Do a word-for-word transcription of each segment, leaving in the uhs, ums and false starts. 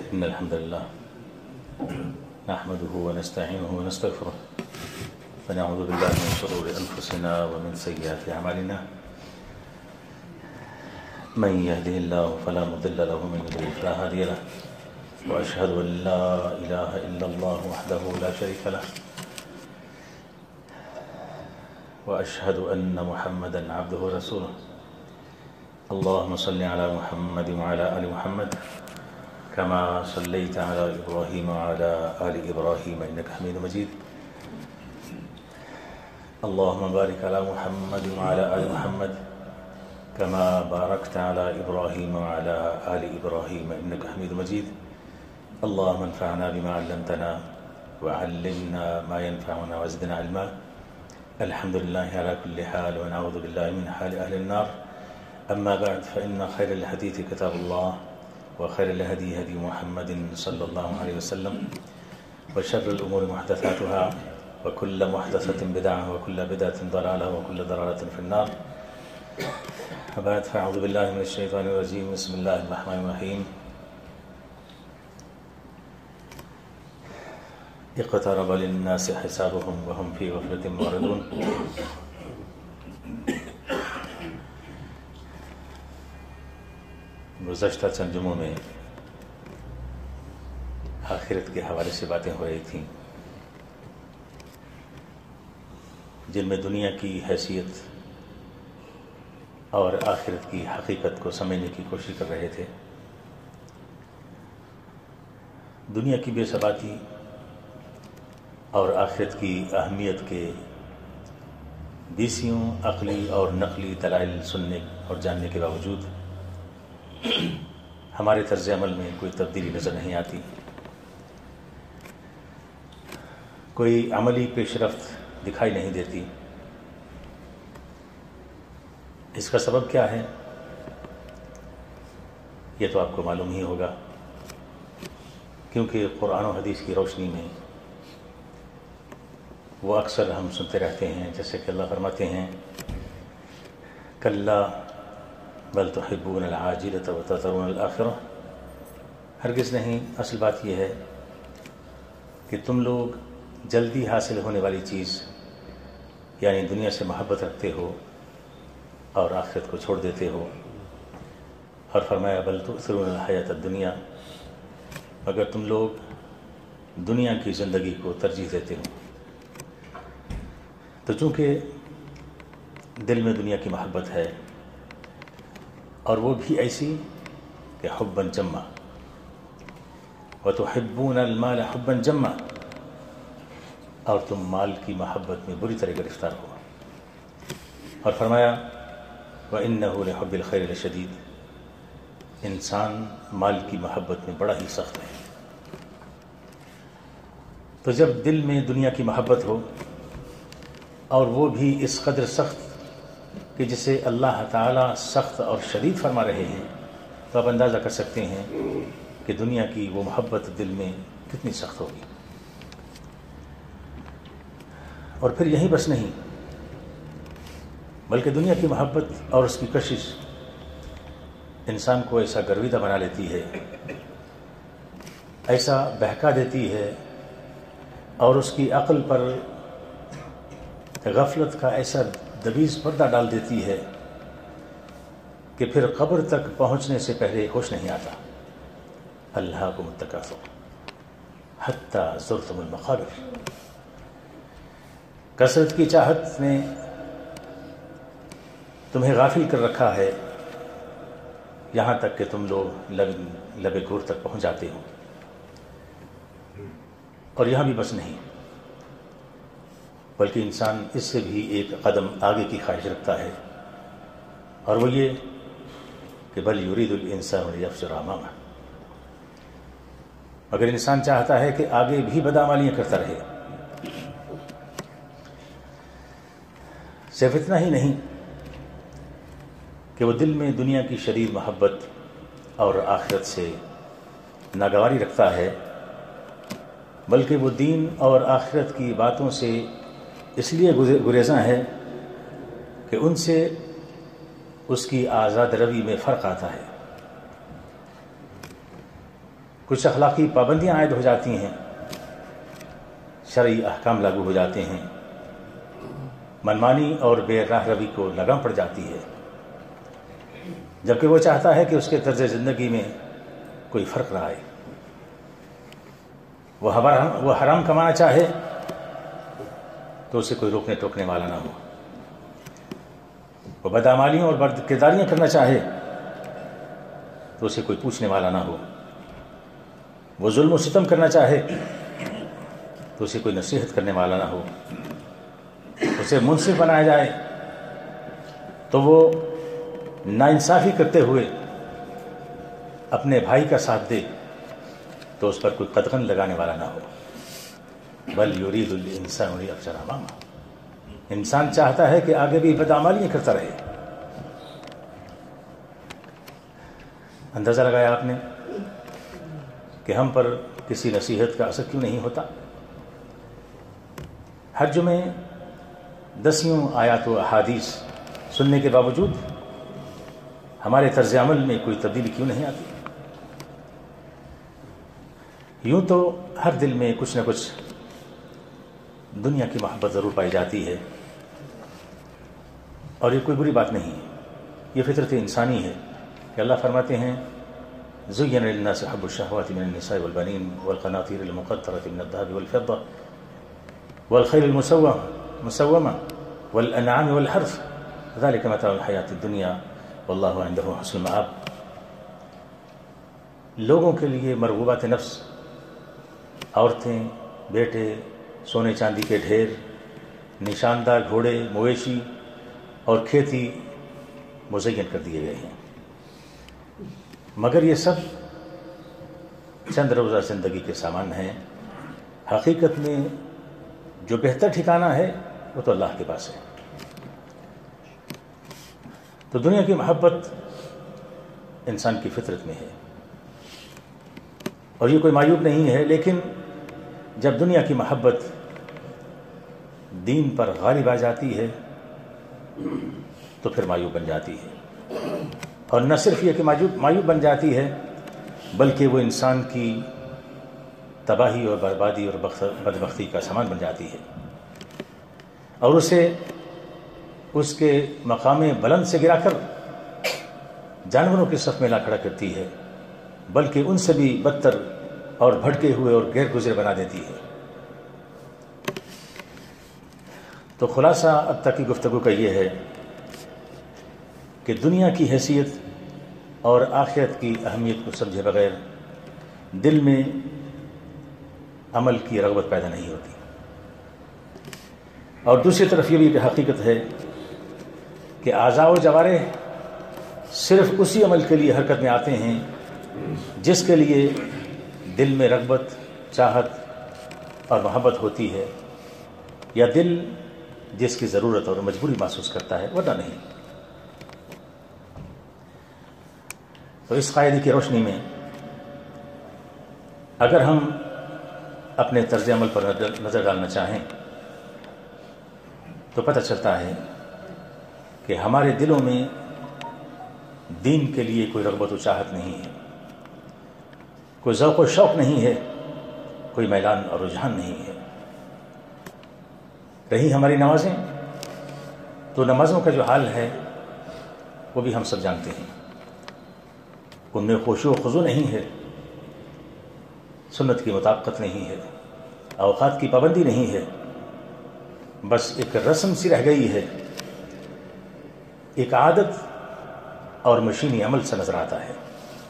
إن الحمد لله نحمده ونستعينه ونستغفره ونعوذ بالله من شرور أنفسنا ومن سيئات أعمالنا من يهده الله فلا مضل له ومن يضلل فلا هادي له وأشهد أن لا إله إلا الله وحده لا شريك له وأشهد أن محمدا عبده ورسوله اللهم صل على محمد وعلى آل محمد كما صليت على إبراهيم وعلى آل إبراهيم إنك حميد مجيد اللهم بارك على محمد وعلى آل محمد كما باركت على إبراهيم وعلى آل إبراهيم إنك حميد مجيد اللهم انفعنا بما علمتنا وعلمنا ما ينفعنا وزدنا علما الحمد لله على كل حال ونعوذ بالله من حال أهل النار أما بعد فإن خير الحديث كتاب الله وخير الهدي هدي محمد صلى الله عليه وسلم وشر الأمور محدثاتها وكل محدثة بدعة وكل بدعة ضلالة وكل ضلالة في النار وبعد فأعوذ بالله من الشيطان الرجيم بسم الله الرحمن الرحيم اقترب للناس حسابهم وهم في غفلة معرضون گزشتہ چند جمعوں میں آخرت کے حوالے سے باتیں ہو رہی تھیں جن میں دنیا کی حیثیت اور آخرت کی حقیقت کو سمجھنے کی کوشش کر رہے تھے. دنیا کی بے ثباتی اور آخرت کی اہمیت کے بیسیوں عقلی اور نقلی دلائل سننے اور جاننے کے باوجود ہمارے طرز عمل میں کوئی تبدیلی نظر نہیں آتی، کوئی عملی پیش رفت دکھائی نہیں دیتی. اس کا سبب کیا ہے یہ تو آپ کو معلوم ہی ہوگا، کیونکہ قرآن و حدیث کی روشنی میں وہ اکثر ہم سنتے رہتے ہیں جیسے کہ اللہ فرماتے ہیں کلا بل تحبون العاجلة وتذرون الآخرة. ہرگز نہیں، اصل بات یہ ہے کہ تم لوگ جلدی حاصل ہونے والی چیز یعنی دنیا سے محبت رکھتے ہو اور آخرت کو چھوڑ دیتے ہو. اور فرمایا بل تؤثرون الحیاۃ الدنیا، مگر تم لوگ دنیا کی زندگی کو ترجیح دیتے ہو. تو چونکہ دل میں دنیا کی محبت ہے اور وہ بھی ایسی کہ حبا جما وتحبون المال حبا جما، اور تم مال کی محبت میں بری طرح گرفتار ہو. اور فرمایا وَإِنَّهُ لِحُبِّ الْخَيْرِ لَشَدِيدٌ، انسان مال کی محبت میں بڑا ہی سخت ہے. تو جب دل میں دنیا کی محبت ہو اور وہ بھی اس قدر سخت کہ جسے اللہ تعالیٰ سخت اور شدید فرما رہے ہیں، تو آپ اندازہ کر سکتے ہیں کہ دنیا کی وہ محبت دل میں کتنی سخت ہوگی. اور پھر یہی بس نہیں، بلکہ دنیا کی محبت اور اس کی کشش انسان کو ایسا گرویدہ بنا لیتی ہے، ایسا بہکا دیتی ہے اور اس کی عقل پر غفلت کا ایسا دبیز پردہ ڈال دیتی ہے کہ پھر قبر تک پہنچنے سے پہلے ہوش نہیں آتا. الہاکم التکاثر حتی زرتم المقابر، کثرت کی چاہت نے تمہیں غافل کر رکھا ہے یہاں تک کہ تم لوگ لب لب گور تک پہنچ جاتے ہو. اور یہاں بھی بس نہیں، بلکہ انسان اس سے بھی ایک قدم آگے کی خواہش رکھتا ہے، اور وہ یہ کہ بل یرید الانسان لیفجر امامہ، مگر انسان چاہتا ہے کہ آگے بھی بدعمالیاں کرتا رہے. صرف اتنا ہی نہیں کہ وہ دل میں دنیا کی شدید محبت اور آخرت سے ناگواری رکھتا ہے، بلکہ وہ دین اور آخرت کی باتوں سے اس لیے گریزاں ہے کہ ان سے اس کی آزاد روی میں فرق آتا ہے. کچھ اخلاقی پابندیاں عائد ہو جاتی ہیں، شرعی احکام لاگو ہو جاتے ہیں، منمانی اور بے راہ روی کو لگام پڑ جاتی ہے، جبکہ وہ چاہتا ہے کہ اس کے طرز زندگی میں کوئی فرق نہ آئے، وہ حرام وہ حرام کمانا چاہے تو اسے کوئی روکنے ٹوکنے والا نہ ہو، وہ بدعمالیوں اور بد کرداریاں کرنا چاہے تو اسے کوئی پوچھنے والا نہ ہو، وہ ظلم و ستم کرنا چاہے تو اسے کوئی نصیحت کرنے والا نہ ہو، اسے منصف بنایا جائے تو وہ ناانصافی کرتے ہوئے اپنے بھائی کا ساتھ دے تو اس پر کوئی قدغن لگانے والا نہ ہو۔ بل یرید الانسان لیفجر امامہ، انسان چاہتا ہے کہ آگے بھی بدعمالیاں کرتا رہے۔ اندازہ لگایا آپ نے کہ ہم پر کسی نصیحت کا اثر کیوں نہیں ہوتا؟ ہر جمعے دسیوں آیات و احادیث سننے کے باوجود ہمارے طرز عمل میں کوئی تبدیلی کیوں نہیں آتی؟ یوں تو ہر دل میں کچھ نہ کچھ دنیا کی محبت ضرور پائی جاتی ہے، اور یہ کوئی بری بات نہیں ہے، یہ فطرت انسانی ہے کہ اللہ فرماتے ہیں زُيِّنَ لِلنَّاسِ حُبُّ الشَّهَوَاتِ مِنَ النِّسَاءِ وَالْبَنِينَ وَالْقَنَاطِيرِ الْمُقَنطَرَةِ مِنَ الذَّهَبِ وَالْفِضَّةِ وَالْخَيْلِ الْمُسَوَّمَةِ وَالْأَنْعَامِ وَالْحَرْثِ ذَلِكَ مَتَاعُ الْحَيَاةِ الدُّنْيَا وَاللَّهُ عِندَهُ حُسْنُ الْمَآبِ۔ لوگوں کے لیے مرغوبات نفس، عورتیں، بیٹے، سونے چاندی کے ڈھیر، نشاندار گھوڑے، مویشی اور کھیتی مزین کر دیے گئے ہیں، مگر یہ سب چند روزہ زندگی کے سامان ہیں۔ حقیقت میں جو بہتر ٹھکانہ ہے وہ تو اللہ کے پاس ہے۔ تو دنیا کی محبت انسان کی فطرت میں ہے، اور یہ کوئی معیوب نہیں ہے، لیکن جب دنیا کی محبت دین پر غالب آ جاتی ہے تو پھر معیوب بن جاتی ہے، اور نہ صرف یہ کہ معیوب معیوب بن جاتی ہے بلکہ وہ انسان کی تباہی اور بربادی اور بدبختی کا سامان بن جاتی ہے، اور اسے اس کے مقام بلند سے گرا کر جانوروں کے صف میں لا کھڑا کرتی ہے، بلکہ ان سے بھی بدتر اور بھٹکے ہوئے اور غیر گزر بنا دیتی ہے۔ تو خلاصہ اب تک کی گفتگو کا یہ ہے کہ دنیا کی حیثیت اور آخرت کی اہمیت کو سمجھے بغیر دل میں عمل کی رغبت پیدا نہیں ہوتی، اور دوسری طرف یہ بھی کہ حقیقت ہے کہ اعضاء و جوارح صرف اسی عمل کے لیے حرکت میں آتے ہیں جس کے لیے دل میں رغبت، چاہت اور محبت ہوتی ہے، یا دل جس کی ضرورت اور مجبوری محسوس کرتا ہے، ورنہ نہیں۔ تو اس قاعدے کی روشنی میں اگر ہم اپنے طرز عمل پر نظر ڈالنا چاہیں تو پتہ چلتا ہے کہ ہمارے دلوں میں دین کے لیے کوئی رغبت و چاہت نہیں ہے، کوئی ذوق و شوق نہیں ہے، کوئی میلان اور رجحان نہیں ہے۔ رہی ہماری نمازیں، تو نمازوں کا جو حال ہے وہ بھی ہم سب جانتے ہیں، ان میں خشوع و خضوع نہیں ہے، سنت کی مطابقت نہیں ہے، اوقات کی پابندی نہیں ہے، بس ایک رسم سی رہ گئی ہے، ایک عادت اور مشینی عمل سے نظر آتا ہے۔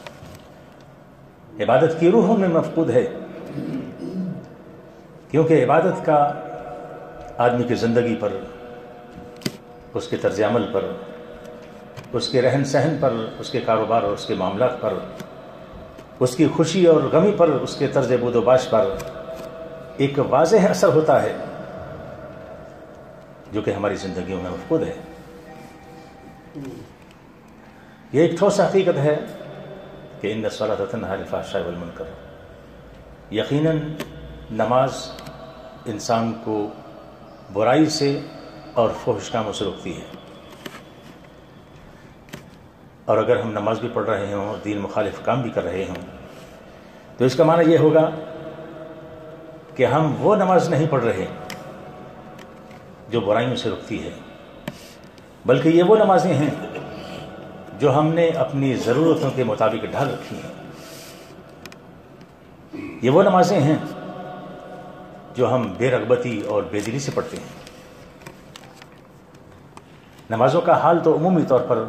عبادت کی روح میں مفقود ہے، کیونکہ عبادت کا آدمی کی زندگی پر، اس کے طرز عمل پر، اس کے رہن سہن پر، اس کے کاروبار اور اس کے معاملات پر، اس کی خوشی اور غمی پر، اس کے طرز بود و باش پر ایک واضح اثر ہوتا ہے جو کہ ہماری زندگیوں میں مفقود ہے۔ یہ ایک ٹھوس حقیقت ہے کہ ان الصلاۃ تنہی عن الفحشاء والمنکر، یقیناً نماز انسان کو برائی سے اور فحش کاموں سے روکتی ہے، اور اگر ہم نماز بھی پڑھ رہے ہوں اور دین مخالف کام بھی کر رہے ہوں تو اس کا معنی یہ ہوگا کہ ہم وہ نماز نہیں پڑھ رہے جو برائیوں سے رکتی ہے، بلکہ یہ وہ نمازیں ہیں جو ہم نے اپنی ضرورتوں کے مطابق ڈھال رکھی ہیں۔ یہ وہ نمازیں ہیں جو ہم بے رغبتی اور بے دلی سے پڑھتے ہیں۔ نمازوں کا حال تو عمومی طور پر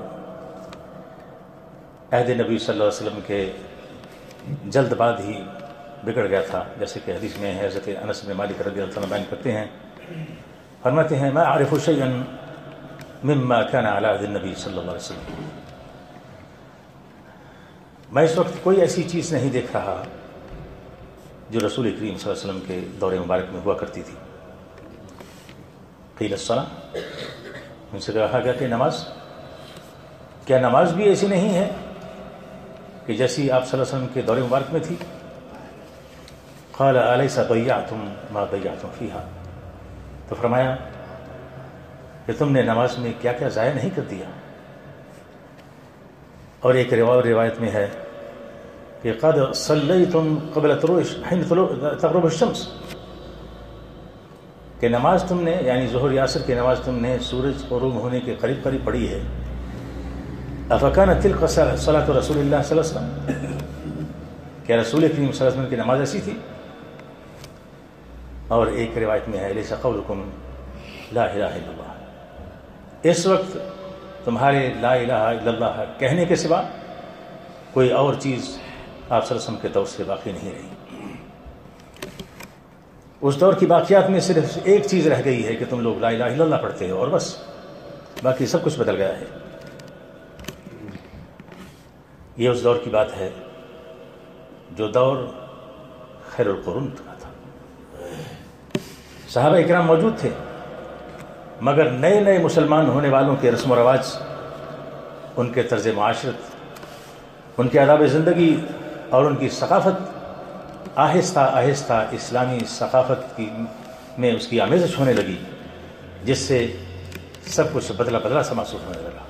عہد نبی صلی اللہ علیہ وسلم کے جلد بعد ہی بگڑ گیا تھا، جیسے کہ حدیث میں ہے، حضرت انس بن مالک رضی اللہ عنہ بیان کرتے ہیں، فرماتے ہیں ما اعرف شيئا مما كان على عهد النبي صلی اللہ علیہ وسلم، میں اس وقت کوئی ایسی چیز نہیں دیکھ رہا جو رسول کریم صلی اللہ علیہ وسلم کے دور مبارک میں ہوا کرتی تھی۔ قیل الصلاۃ، ان سے کہا گیا کہ نماز، کیا نماز بھی ایسی نہیں ہے کہ جیسی آپ صلی اللہ علیہ وسلم کے دور مبارک میں تھی؟ قال الیس ضیعتم ما ضیعتم فیہا، تو فرمایا کہ تم نے نماز میں کیا کیا ضائع نہیں کر دیا۔ اور ایک روایت میں ہے کہ قد صلیتم قبل طلوع حین تغرب الشمس، کہ نماز تم نے یعنی ظہر یا عصر کی نماز تم نے سورج غروب ہونے کے قریب قریب پڑھی ہے۔ افکانت تلک صلاۃ رسول اللہ صلی اللہ علیہ وسلم، کیا رسول کریم صلی اللہ علیہ وسلم کی نماز ایسی تھی؟ اور ایک روایت میں ہے لیس قولکم لا الہ الا اللہ، اس وقت تمہارے لا الہ الا اللہ کہنے کے سوا کوئی اور چیز آپ صلی اللہ علیہ وسلم کے دور سے باقی نہیں رہی۔ اس دور کی باقیات میں صرف ایک چیز رہ گئی ہے کہ تم لوگ لا الہ الا اللہ پڑھتے ہو، اور بس باقی سب کچھ بدل گیا ہے۔ یہ اس دور کی بات ہے جو دور خیر القرون کا تھا۔ صحابہ اکرام موجود تھے، مگر نئے نئے مسلمان ہونے والوں کے رسم و رواج، ان کے طرز معاشرت، ان کے آداب زندگی اور ان کی ثقافت آہستہ آہستہ اسلامی ثقافت کی میں اس کی آمیزش ہونے لگی، جس سے سب کچھ بدلا بدلا سا محسوس ہونے لگا۔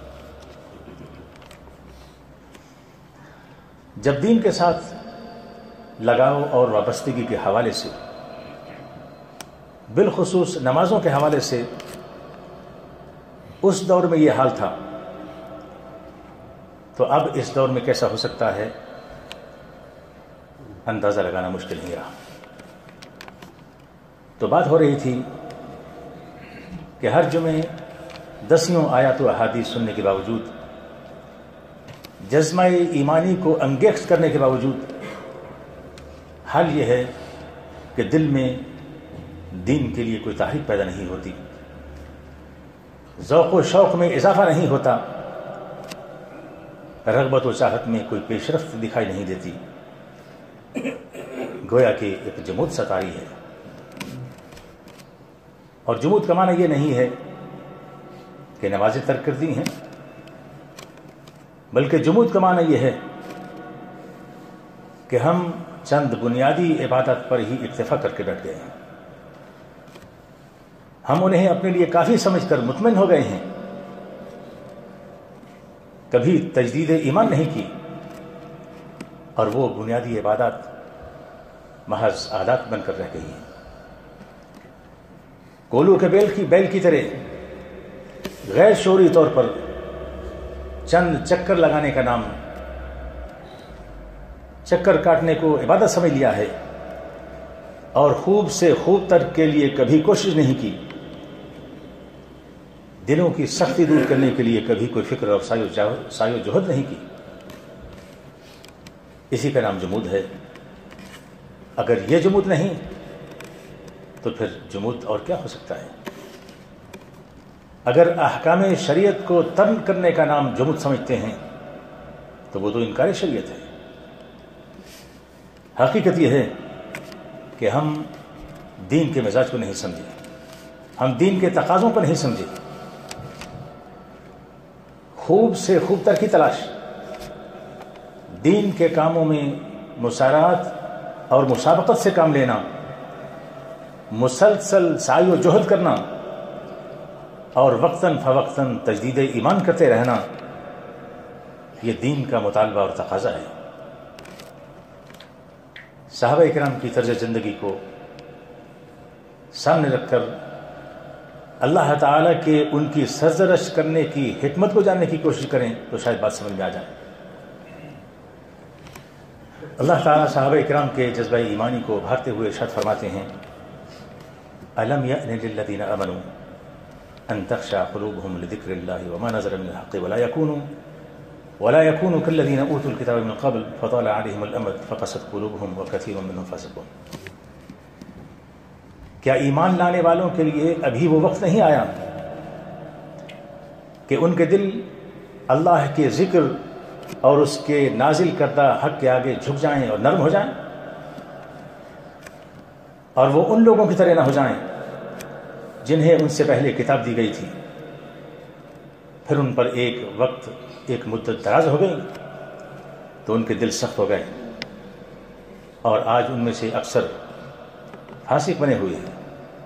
جب دین کے ساتھ لگاؤ اور وابستگی کے حوالے سے، بالخصوص نمازوں کے حوالے سے اس دور میں یہ حال تھا، تو اب اس دور میں کیسا ہو سکتا ہے اندازہ لگانا مشکل نہیں رہا۔ تو بات ہو رہی تھی کہ ہر جمعے دسیوں آیات و احادیث سننے کے باوجود، جذبہ ایمانی کو انگیخت کرنے کے باوجود، حال یہ ہے کہ دل میں دین کے لیے کوئی تحریک پیدا نہیں ہوتی، ذوق و شوق میں اضافہ نہیں ہوتا، رغبت و چاہت میں کوئی پیش رفت دکھائی نہیں دیتی، گویا کہ ایک جمود ستاری ہے۔ اور جمود کا معنی یہ نہیں ہے کہ نمازیں ترک کر دی ہیں، بلکہ جمود کا معنی یہ ہے کہ ہم چند بنیادی عبادت پر ہی اکتفا کر کے بیٹھ گئے ہیں، ہم انہیں اپنے لیے کافی سمجھ کر مطمئن ہو گئے ہیں، کبھی تجدید ایمان نہیں کی، اور وہ بنیادی عبادات محض عادات بن کر رہ گئی ہیں۔ کولو کے بیل کی بیل کی طرح غیر شعوری طور پر چند چکر لگانے کا نام، چکر کاٹنے کو عبادت سمجھ لیا ہے، اور خوب سے خوب تر کے لیے کبھی کوشش نہیں کی، دلوں کی سختی دور کرنے کے لیے کبھی کوئی فکر اور سعی و جہد نہیں کی۔ اسی کا نام جمود ہے۔ اگر یہ جمود نہیں تو پھر جمود اور کیا ہو سکتا ہے؟ اگر احکام شریعت کو ترک کرنے کا نام جمود سمجھتے ہیں تو وہ تو انکار شریعت ہے۔ حقیقت یہ ہے کہ ہم دین کے مزاج کو نہیں سمجھے، ہم دین کے تقاضوں کو نہیں سمجھے۔ خوب سے خوب تر کی تلاش، دین کے کاموں میں مسارعت اور مسابقت سے کام لینا، مسلسل سعی و جہد کرنا، اور وقتاً فوقتاً تجدید ایمان کرتے رہنا، یہ دین کا مطالبہ اور تقاضا ہے۔ صحابہ کرام کی طرز زندگی کو سامنے رکھ کر اللہ تعالیٰ کے ان کی سرزنش کرنے کی حکمت کو جاننے کی کوشش کریں تو شاید بات سمجھ میں آ جائے۔ اللہ تعالیٰ صحابہ کرام کے جذبہ ایمانی کو ابھارتے ہوئے ارشاد فرماتے ہیں أَلَمْ يَأْنِ لِلَّذِينَ آمَنُوا أَن تَخْشَعَ قُلُوبُهُمْ لِذِكْرِ اللَّهِ وَمَا نَزَلَ مِنَ الْحَقِّ وَلَا يَكُونُوا وَلَا يَكُونُوا كَالَّذِينَ أُوتُوا الْكِتَابَ مِنْ قَبْلُ فَطَالَ عَلَيْهِمُ الْأَمَدُ فَقَسَتْ قُلُوبُهُمْ وَكَثِيرٌ مِّنْهُمْ فَاسِقُونَ۔ کیا ایمان لانے والوں کے لیے ابھی وہ وقت نہیں آیا کہ ان کے دل اللہ کے ذکر اور اس کے نازل کردہ حق کے آگے جھک جائیں اور نرم ہو جائیں، اور وہ ان لوگوں کی طرح نہ ہو جائیں جنہیں ان سے پہلے کتاب دی گئی تھی، پھر ان پر ایک وقت ایک مدت دراز ہو گئی تو ان کے دل سخت ہو گئے، اور آج ان میں سے اکثر فاسق بنے ہوئے ہیں۔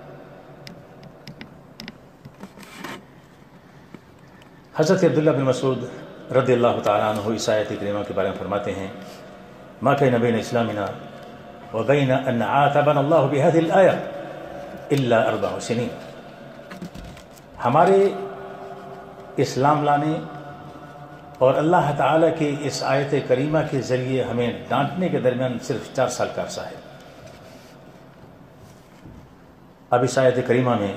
حضرت عبداللہ بن مسعود رضی اللہ تعالیٰ عنہ اس آیت کریمہ کے بارے میں فرماتے ہیں ما كان بين اسلامنا وبين ان عاتبنا الله بهذه الايه الا اربع سنين۔ ہمارے اسلام لانے اور اللہ تعالیٰ کے اس آیت کریمہ کے ذریعے ہمیں ڈانٹنے کے درمیان صرف چار سال کا عرصہ ہے۔ اب اس آیت کریمہ میں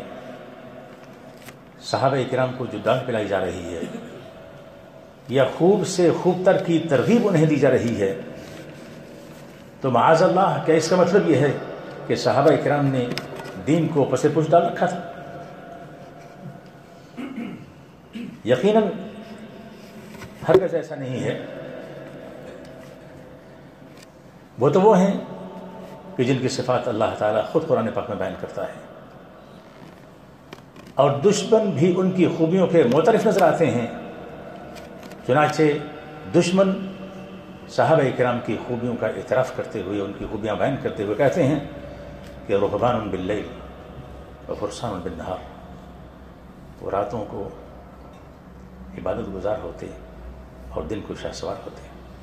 صحابہ کرام کو جو ڈانٹ پلائی جا رہی ہے یا خوب سے خوب تر کی ترغیب انہیں دی جا رہی ہے، تو معاذ اللہ کیا اس کا مطلب یہ ہے کہ صحابہ کرام نے دین کو پس پش ڈال رکھا تھا؟ یقیناً ہرگز ایسا نہیں ہے۔ وہ تو وہ ہیں کہ جن کی صفات اللہ تعالیٰ خود قرآن پاک میں بیان کرتا ہے، اور دشمن بھی ان کی خوبیوں کے معترف نظر آتے ہیں۔ چنانچہ دشمن صحابہ کرام کی خوبیوں کا اعتراف کرتے ہوئے، ان کی خوبیاں بیان کرتے ہوئے کہتے ہیں کہ رہبان باللیل و فرسان بالنہار، وہ راتوں کو عبادت گزار ہوتے اور دن کو شاہ سوار ہوتے۔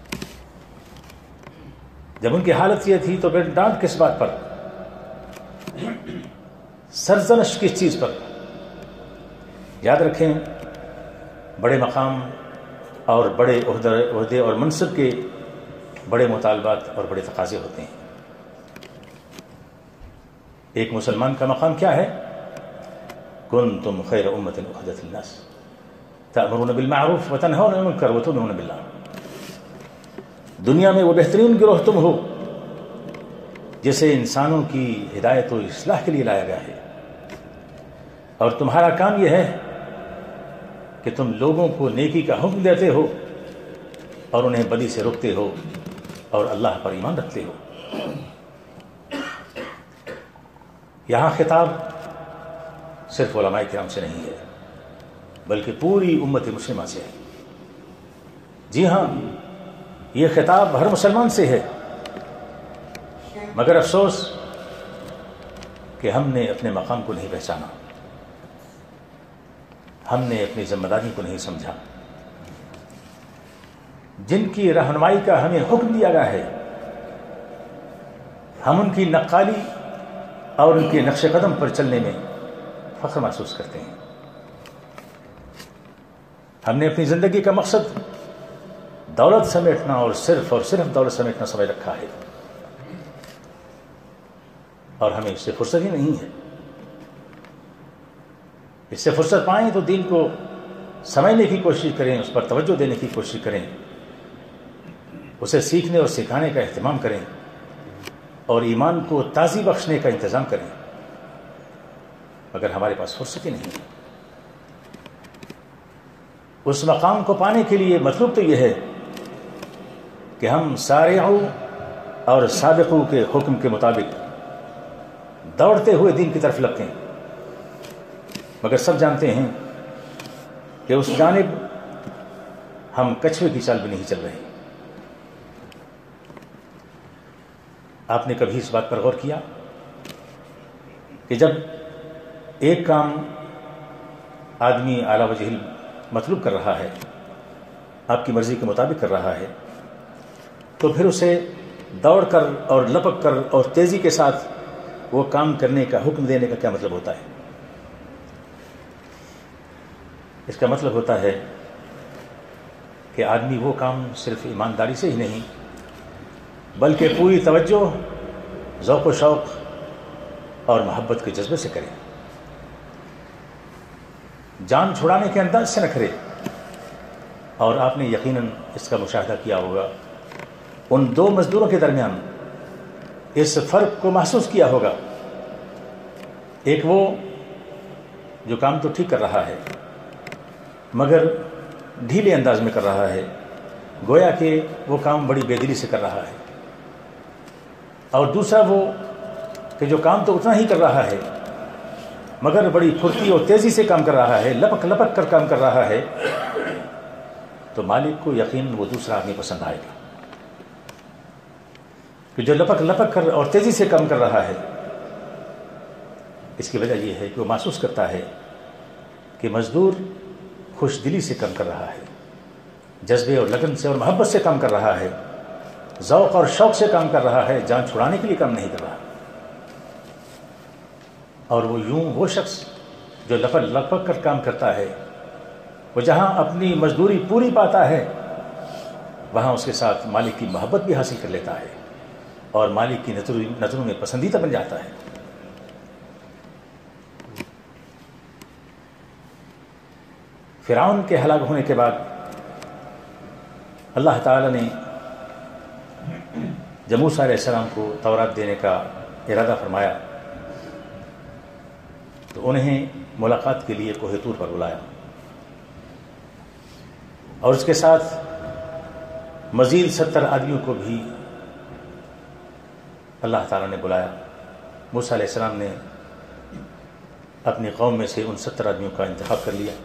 جب ان کی حالت یہ تھی تو پھر ڈانٹ کس بات پر، سرزنش کس چیز پر؟ یاد رکھیں بڑے مقام اور بڑے عہدے اور منصب کے بڑے مطالبات اور بڑے تقاضے ہوتے ہیں۔ ایک مسلمان کا مقام کیا ہے؟ کنتم خیر امۃ اخرجت للناس تأمرون بالمعروف وتنہون عن المنکر وتؤمنون باللہ۔ دنیا میں وہ بہترین گروہ تم ہو جسے انسانوں کی ہدایت و اصلاح کے لیے لایا گیا ہے، اور تمہارا کام یہ ہے کہ تم لوگوں کو نیکی کا حکم دیتے ہو اور انہیں بدی سے روکتے ہو اور اللہ پر ایمان رکھتے ہو۔ یہاں خطاب صرف علماء کرام سے نہیں ہے بلکہ پوری امت مسلمہ سے ہے۔ جی ہاں، یہ خطاب ہر مسلمان سے ہے، مگر افسوس کہ ہم نے اپنے مقام کو نہیں پہچانا، ہم نے اپنی ذمہ داری کو نہیں سمجھا۔ جن کی رہنمائی کا ہمیں حکم دیا گیا ہے، ہم ان کی نقالی اور ان کے نقش قدم پر چلنے میں فخر محسوس کرتے ہیں۔ ہم نے اپنی زندگی کا مقصد دولت سمیٹنا اور صرف اور صرف دولت سمیٹنا سمجھ رکھا ہے، اور ہمیں اس سے فرصت ہی نہیں ہے۔ اس سے فرصت پائیں تو دین کو سمجھنے کی کوشش کریں، اس پر توجہ دینے کی کوشش کریں، اسے سیکھنے اور سکھانے کا اہتمام کریں، اور ایمان کو تازی بخشنے کا انتظام کریں، مگر ہمارے پاس فرصت ہی نہیں ہے۔ اس مقام کو پانے کے لیے مطلوب تو یہ ہے کہ ہم سارعو اور سابقو کے حکم کے مطابق دوڑتے ہوئے دین کی طرف لگتے ہیں، مگر سب جانتے ہیں کہ اس جانب ہم کچھوے کی چال بھی نہیں چل رہے۔ آپ نے کبھی اس بات پر غور کیا کہ جب ایک کام آدمی اعلیٰ وجہ مطلوب کر رہا ہے، آپ کی مرضی کے مطابق کر رہا ہے، تو پھر اسے دوڑ کر اور لپک کر اور تیزی کے ساتھ وہ کام کرنے کا حکم دینے کا کیا مطلب ہوتا ہے؟ اس کا مطلب ہوتا ہے کہ آدمی وہ کام صرف ایمانداری سے ہی نہیں بلکہ پوری توجہ، ذوق و شوق اور محبت کے جذبے سے کرے، جان چھڑانے کے انداز سے نہ کرے۔ اور آپ نے یقیناً اس کا مشاہدہ کیا ہوگا، ان دو مزدوروں کے درمیان اس فرق کو محسوس کیا ہوگا۔ ایک وہ جو کام تو ٹھیک کر رہا ہے مگر ڈھیلے انداز میں کر رہا ہے، گویا کہ وہ کام بڑی بے دلی سے کر رہا ہے، اور دوسرا وہ کہ جو کام تو اتنا ہی کر رہا ہے مگر بڑی پھرتی اور تیزی سے کام کر رہا ہے، لپک لپک کر کام کر رہا ہے، تو مالک کو یقیناً وہ دوسرا آدمی پسند آئے گا کہ جو لپک لپک کر اور تیزی سے کام کر رہا ہے۔ اس کی وجہ یہ ہے کہ وہ محسوس کرتا ہے کہ مزدور خوش دلی سے کام کر رہا ہے، جذبے اور لگن سے اور محبت سے کام کر رہا ہے، ذوق اور شوق سے کام کر رہا ہے، جان چھڑانے کے لیے کام نہیں کر رہا۔ اور وہ یوں وہ شخص جو لپک لپک کر کام کرتا ہے، وہ جہاں اپنی مزدوری پوری پاتا ہے وہاں اس کے ساتھ مالک کی محبت بھی حاصل کر لیتا ہے اور مالک کی نظروں میں پسندیدہ بن جاتا ہے۔ فرعون کے ہلاک ہونے کے بعد اللہ تعالی نے جب موسیٰ علیہ السلام کو تورات دینے کا ارادہ فرمایا تو انہیں ملاقات کے لیے کوہ طور پر بلایا، اور اس کے ساتھ مزید ستر آدمیوں کو بھی اللہ تعالیٰ نے بلایا۔ موسیٰ علیہ السلام نے اپنی قوم میں سے ان ستر آدمیوں کا انتخاب کر لیا۔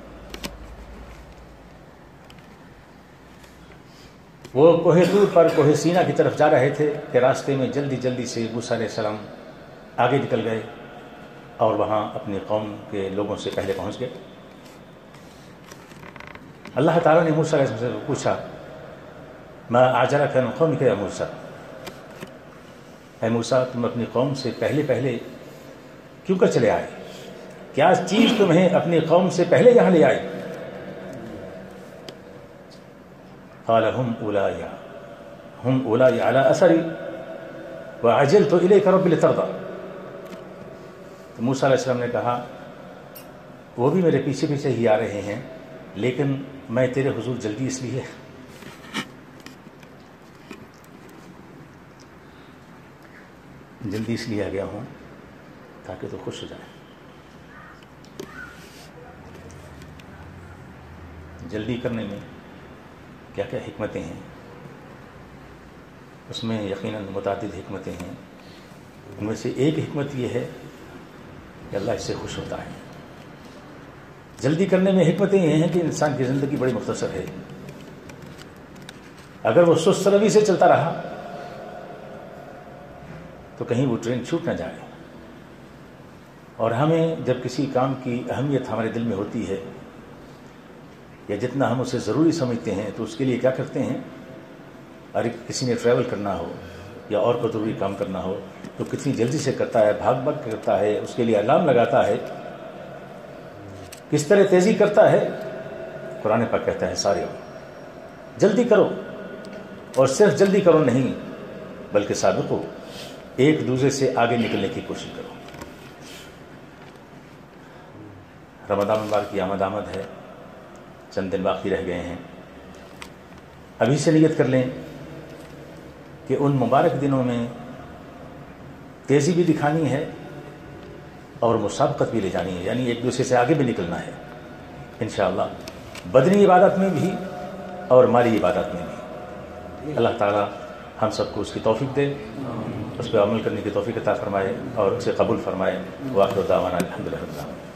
وہ کوہ طور پر کوہ سینا کی طرف جا رہے تھے کہ راستے میں جلدی جلدی سے موسیٰ علیہ السلام آگے نکل گئے اور وہاں اپنی قوم کے لوگوں سے پہلے پہنچ گئے۔ اللہ تعالیٰ نے موسیٰ علیہ السلام سے پوچھا، ما اعجلک عن قومک یا موسیٰ، اے موسیٰ تم اپنی قوم سے پہلے پہلے کیوں کر چلے آئے؟ کیا چیز تمہیں اپنی قوم سے پہلے یہاں لے آئی؟ قال هم اولائی هم اولائی علی اثری وعجلت الیک رب لترضی۔ تو موسیٰ علیہ السلام نے کہا وہ بھی میرے پیچھے پیچھے ہی آ رہے ہیں، لیکن میں تیرے حضور جلدی اس لیے جلدی اس لیے آ گیا ہوں تاکہ تو خوش ہو جائے۔ جلدی کرنے میں کیا کیا حکمتیں ہیں، اس میں یقیناً متعدد حکمتیں ہیں۔ ان میں سے ایک حکمت یہ ہے کہ اللہ اس سے خوش ہوتا ہے۔ جلدی کرنے میں حکمتیں یہ ہیں کہ انسان کی زندگی بڑی مختصر ہے، اگر وہ سست روی سے چلتا رہا تو کہیں وہ ٹرین چھوٹ نہ جائے۔ اور ہمیں جب کسی کام کی اہمیت ہمارے دل میں ہوتی ہے یا جتنا ہم اسے ضروری سمجھتے ہیں تو اس کے لیے کیا کرتے ہیں؟ اور کسی نے ٹریول کرنا ہو یا اور کوئی ضروری کام کرنا ہو تو کتنی جلدی سے کرتا ہے، بھاگ بھاگ کرتا ہے، اس کے لیے الارم لگاتا ہے، کس طرح تیزی کرتا ہے۔ قرآن پاک کہتا ہے سارے جلدی کرو، اور صرف جلدی کرو نہیں بلکہ سابقو، ایک دوسرے سے آگے نکلنے کی کوشش کرو۔ رمضان مبارک کی آمد آمد ہے، چند دن باقی رہ گئے ہیں۔ ابھی سے نیت کر لیں کہ ان مبارک دنوں میں تیزی بھی دکھانی ہے اور مسابقت بھی لے جانی ہے، یعنی ایک دوسرے سے آگے بھی نکلنا ہے انشاءاللہ، بدنی عبادت میں بھی اور مالی عبادت میں بھی۔ اللہ تعالی ہم سب کو اس کی توفیق دے، اس پہ عمل کرنے کی توفیق عطا فرمائے اور اسے قبول فرمائے۔ وآخر دعوانا الحمدللہ رب العالمین۔